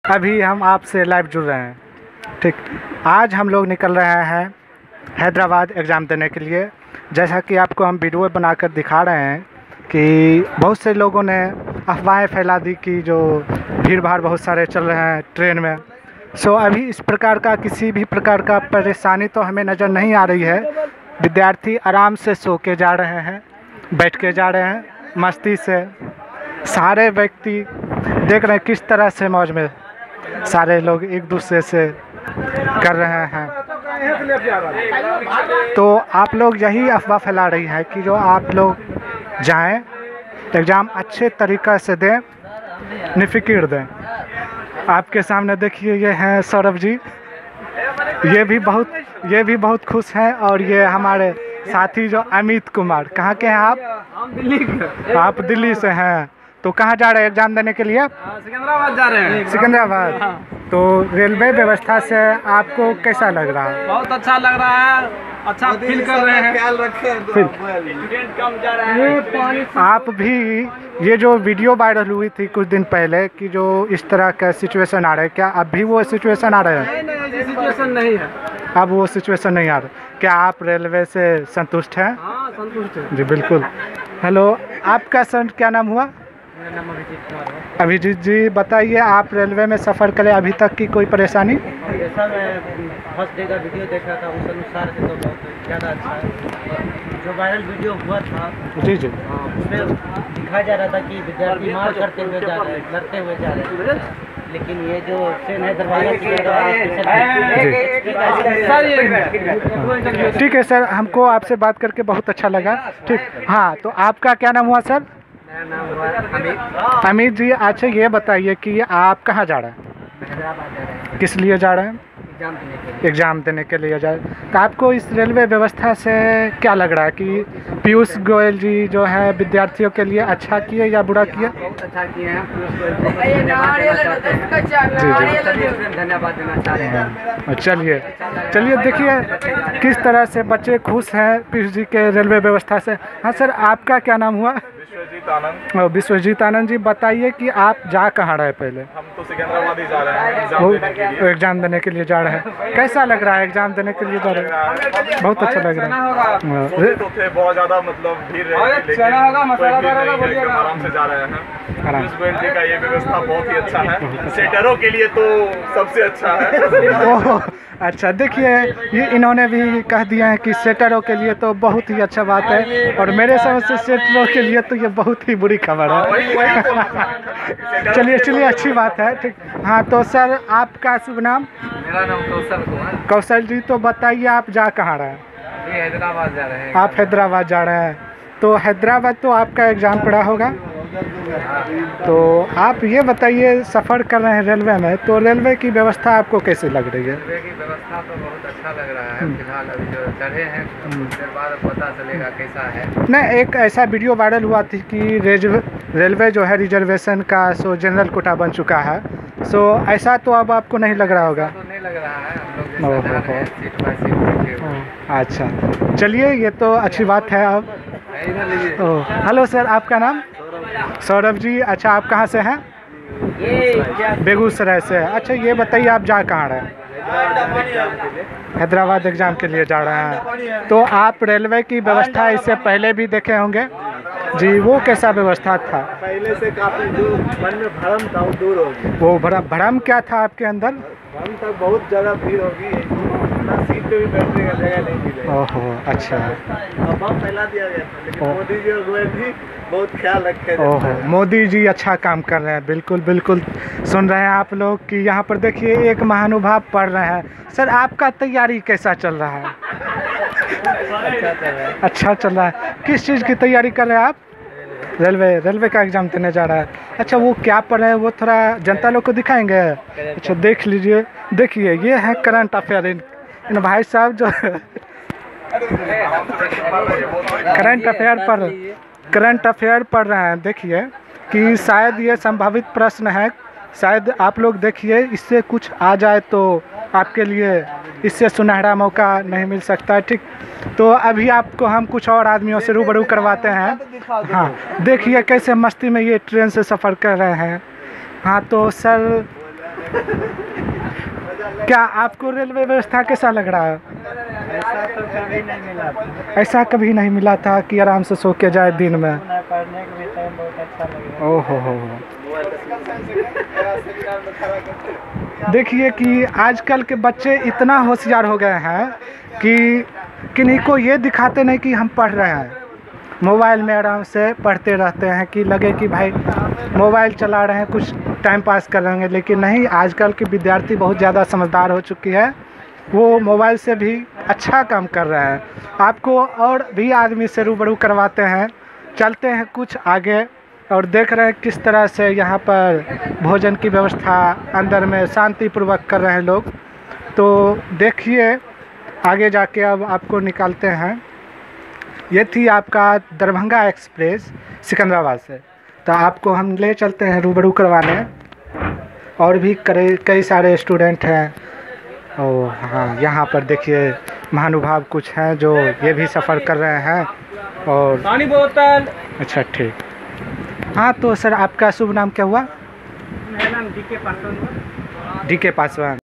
अभी हम आपसे लाइव जुड़ रहे हैं। ठीक, आज हम लोग निकल रहे हैं हैदराबाद एग्ज़ाम देने के लिए। जैसा कि आपको हम वीडियो बनाकर दिखा रहे हैं कि बहुत से लोगों ने अफवाहें फैला दी कि जो भीड़ भाड़ बहुत सारे चल रहे हैं ट्रेन में। अभी इस प्रकार का किसी भी प्रकार का परेशानी तो हमें नज़र नहीं आ रही है। विद्यार्थी आराम से सो के जा रहे हैं, बैठ के जा रहे हैं, मस्ती से। सारे व्यक्ति देख रहे हैं किस तरह से मौज में सारे लोग एक दूसरे से कर रहे हैं। तो आप लोग यही अफवाह फैला रही है कि जो आप लोग जाएं, एग्ज़ाम अच्छे तरीक़े से दें, निफ़िकिर दें। आपके सामने देखिए, ये हैं सौरभ जी। ये भी बहुत खुश हैं। और ये हमारे साथी जो अमित कुमार। कहाँ के हैं आप? हम दिल्ली के। आप दिल्ली से हैं, तो कहाँ जा रहे हैं एग्ज़ाम देने के लिए? सिकंदराबाद जा रहे हैं। सिकंदराबाद। तो रेलवे व्यवस्था से आपको कैसा लग रहा है? बहुत अच्छा लग रहा है, अच्छा फील कर रहे हैं। ख्याल रखें, स्टूडेंट कम जा रहे हैं। आप भी ये जो वीडियो वायरल हुई थी कुछ दिन पहले कि जो इस तरह का सिचुएशन आ रहा है, क्या अब भी वो सिचुएशन आ रहा है? नहीं, सिचुएशन नहीं है। अब वो सिचुएशन नहीं आ रहा। क्या आप रेलवे से संतुष्ट हैं? हाँ, संतुष्ट है जी बिल्कुल। हेलो, आपका सर क्या नाम हुआ? मेरा नाम अभिजीत कुमार है। अभिजीत जी, बताइए आप रेलवे में सफ़र करें, अभी तक की कोई परेशानी? जैसा मैं फर्स्ट डे का वीडियो देखा था उस अनुसार से तो बहुत ज़्यादा अच्छा है। जो वायरल वीडियो हुआ था जी उसमें दिखाया जा रहा था कि विद्यार्थी मार करते हुए जा रहे हैं, लड़ते हुए जा रहे हैं। लेकिन ये जो ट्रेन है दरवाजा ठीक है सर, हमको आपसे बात करके बहुत अच्छा लगा। ठीक, हाँ, तो आपका क्या नाम हुआ सर? मेरा नाम हुआ अमित। अमित जी, अच्छा ये बताइए कि आप कहाँ जा रहे हैं? हैदराबाद जा रहे हैं। किस लिए जा रहे हैं? एग्जाम देने के लिए जा रहे हैं। तो आपको इस रेलवे व्यवस्था से क्या लग रहा है कि पीयूष गोयल जी जो है विद्यार्थियों के लिए अच्छा किए या बुरा किए? बहुत अच्छा किए हैं। पीयूष गोयल जी को धन्यवाद देना चाह रहे हैं। चलिए देखिए किस तरह से बच्चे खुश हैं पीयूष जी के रेलवे व्यवस्था से। हाँ सर, आपका क्या नाम हुआ? विश्वजीत आनंद जी, बताइए कि आप जा कहाँ रहे पहले? हम तो सिकंदराबाद ही जा रहे हैं एग्ज़ाम देने के लिए जा रहे हैं। कैसा लग रहा है एग्ज़ाम देने के लिए जा रहे हैं? बहुत अच्छा लग रहा है। तो थे बहुत ज़्यादा मतलब भीड़ रहती, लेकिन आराम से जा रहे हैं। पीयूष गोयल जी का ये व्यवस्था बहुत ही अच्छा है। सेटरों के लिए तो सबसे अच्छा है। अच्छा, देखिए ये इन्होंने भी कह दिया है कि सेटरों के लिए तो बहुत ही अच्छा बात है, और मेरे समझ से सेटरों के लिए तो ये बहुत ही बुरी खबर है। चलिए अच्छी बात है। ठीक, हाँ, तो सर आपका शुभ नाम? मेरा नाम कौशल कुमार। कौशल जी, तो बताइए आप जा कहाँ रहे हैं? ये हैदराबाद जा रहे हैं। आप हैदराबाद जा रहे हैं, तो हैदराबाद तो आपका एग्ज़ाम पड़ा होगा। तो आप ये बताइए, सफ़र कर रहे हैं रेलवे में, तो रेलवे की व्यवस्था आपको कैसी लग रही है? रेलवे की व्यवस्था तो बहुत अच्छा लग रहा है। फिलहाल अभी जो चढ़े हैं कुछ देर बाद पता चलेगा कैसा है। नहीं, एक ऐसा वीडियो वायरल हुआ थी कि रेलवे जो है रिजर्वेशन का जनरल कोटा बन चुका है। ऐसा तो अब आपको नहीं लग रहा होगा? तो नहीं लग रहा है। हम लोग जैसा जा रहे हैं सीट बाय सीट। अच्छा, चलिए ये तो अच्छी बात है। अब हेलो सर, आपका नाम? सौरभ जी। अच्छा, आप कहाँ से हैं? बेगूसराय से। अच्छा, ये बताइए आप जा कहाँ रहे हैं? हैदराबाद एग्ज़ाम के लिए जा रहे हैं। तो आप रेलवे की व्यवस्था इससे पहले भी देखे होंगे जी, वो कैसा व्यवस्था था? पहले से काफ़ी दूर मन में भ्रम था, वो दूर हो गया। वो भ्रम क्या था आपके अंदर? भ्रम तक बहुत ज़्यादा भीड़ होगी, सीट पे भी बैठने का जगह नहीं मिलेगा। ओहो, अच्छा। अफवाह फैला दिया गया था, लेकिन मोदी जी और गोयल जी बहुत ख्याल रखे। ओहो, मोदी जी अच्छा काम कर रहे हैं। बिल्कुल सुन रहे हैं आप लोग कि यहाँ पर देखिए एक महानुभाव पढ़ रहे हैं। सर, आपका तैयारी कैसा चल रहा है? अच्छा चल रहा है। किस चीज़ की तैयारी कर रहे हैं आप? रेलवे का एग्ज़ाम देने जा रहा है। अच्छा, वो क्या पढ़ रहे हैं वो थोड़ा जनता लोग को दिखाएंगे? अच्छा, देख लीजिए। देखिए, ये है करंट अफेयर। इन भाई साहब जो करंट अफेयर पढ़ रहे हैं। देखिए कि शायद ये संभावित प्रश्न है, शायद आप लोग देखिए, इससे कुछ आ जाए तो आपके लिए इससे सुनहरा मौका नहीं मिल सकता। ठीक, तो अभी आपको हम कुछ और आदमियों से रूबरू करवाते हैं। हाँ, देखिए कैसे मस्ती में ये ट्रेन से सफ़र कर रहे हैं। हाँ, तो सर क्या आपको रेलवे व्यवस्था कैसा लग रहा है? ऐसा तो कभी नहीं मिला था। ऐसा कभी नहीं मिला था कि आराम से सो के जाए दिन में। पढ़ने का भी टाइम बहुत अच्छा लग रहा है। ओहो हो। देखिए कि आजकल के बच्चे इतना होशियार हो गए हैं कि किन्हीं को ये दिखाते नहीं कि हम पढ़ रहे हैं, मोबाइल में आराम से पढ़ते रहते हैं कि लगे कि भाई मोबाइल चला रहे हैं, कुछ टाइम पास कर रहे हैं। लेकिन नहीं, आजकल के विद्यार्थी बहुत ज़्यादा समझदार हो चुकी है, वो मोबाइल से भी अच्छा काम कर रहे हैं। आपको और भी आदमी से रूबरू करवाते हैं, चलते हैं कुछ आगे और देख रहे हैं किस तरह से यहाँ पर भोजन की व्यवस्था अंदर में शांतिपूर्वक कर रहे हैं लोग। तो देखिए आगे जाके अब आपको निकालते हैं। ये थी आपका दरभंगा एक्सप्रेस सिकंदराबाद से, तो आपको हम ले चलते हैं रूबरू करवाने। और भी कई सारे स्टूडेंट हैं। और हाँ, यहाँ पर देखिए महानुभाव कुछ हैं जो ये भी सफ़र कर रहे हैं। और पानी बोतल। अच्छा ठीक। हाँ तो सर आपका शुभ नाम क्या हुआ? मेरा नाम DK पासवान। DK पासवान।